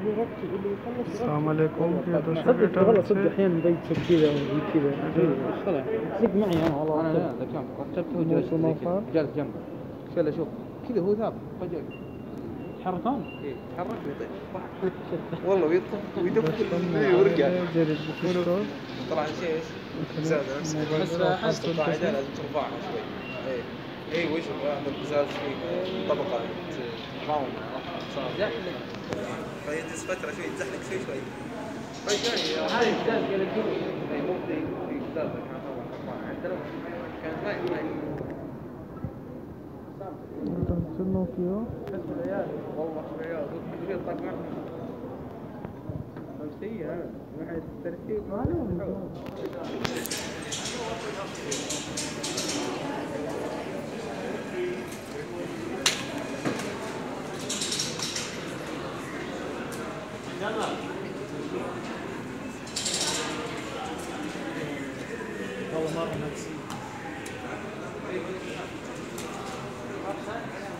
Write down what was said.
السلام عليكم প্রিয় দর্শক صدق এটা والله হচ্ছে صدق احيانا بيكسب كذا ويجي كذا صدق معي انا والله انا لا ذكرت رتبته وجلست زي كذا جالس جنبه شل اشوف كذا هو ثابت فجأة يتحركون؟ ايه يتحرك ويطير والله ويطلع ويدق ويرجع جريد بوكستور طلع شيء زاد بس احس القاعدة لازم ترفعها شوي ايه ايه وش هذا القزاز فيه طبقة مقاومة زحلق فيجلس فترة شوي تزحلق شوي شوي هذه القزاز قال لك اي مو في قزاز كان طبعا عندنا كانت ما এটা হচ্ছে নোকিও حسب العيال والله حسب العيال كل شيء طاق معهم نفسية أنا من حيث الترتيب ما لهم والله مرة نفسي